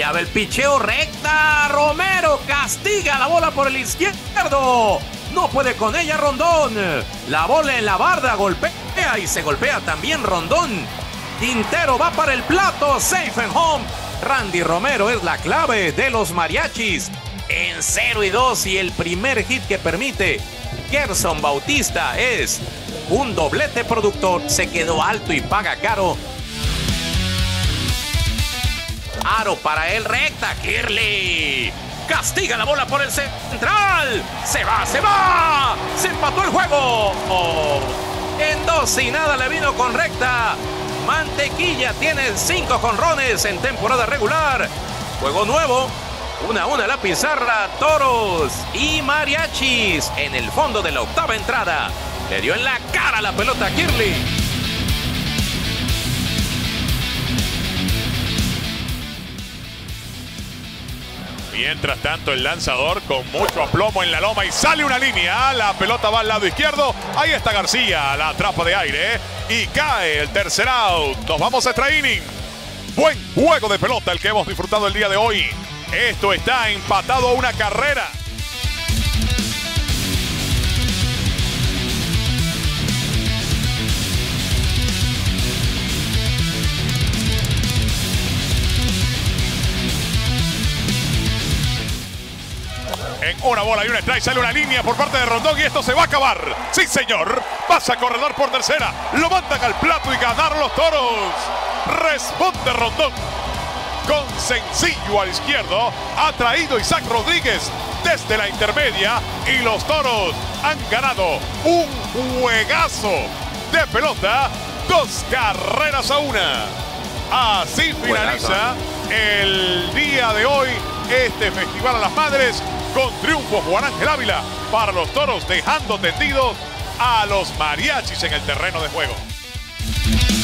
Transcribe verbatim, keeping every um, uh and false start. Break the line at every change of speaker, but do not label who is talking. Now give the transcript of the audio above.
Allá va el picheo recta. Romero castiga la bola por el izquierdo. No puede con ella Rondón. La bola en la barda golpea y se golpea también Rondón. Quintero va para el plato. Safe and home. Randy Romero es la clave de los Mariachis. En cero y dos y el primer hit que permite Gerson Bautista es un doblete productor. Se quedó alto y paga caro. Aro para el recta. Kirley castiga la bola por el central. Se va, se va. Se empató el juego. Oh. En dos y nada le vino con recta. Mantequilla tiene cinco jonrones en temporada regular. Juego nuevo. Una a una la pizarra. Toros y Mariachis en el fondo de la octava entrada. Le dio en la cara la pelota a Kirley.
Mientras tanto, el lanzador con mucho aplomo en la loma y sale una línea. La pelota va al lado izquierdo. Ahí está García, la atrapa de aire y cae el tercer out. Nos vamos a extra inning. Buen juego de pelota el que hemos disfrutado el día de hoy. Esto está empatado a una carrera. En una bola y un strike sale una línea por parte de Rondón y esto se va a acabar. Sí, señor. Pasa corredor por tercera. Lo mandan al plato y ganaron los Toros. Responde Rondón. Con sencillo al izquierdo. Ha traído Isaac Rodríguez desde la intermedia. Y los Toros han ganado un juegazo de pelota. Dos carreras a una. Así finaliza el día de hoy este Festival a las Madres. Con triunfo Juan Ángel Ávila para los Toros, dejando tendidos a los Mariachis en el terreno de juego.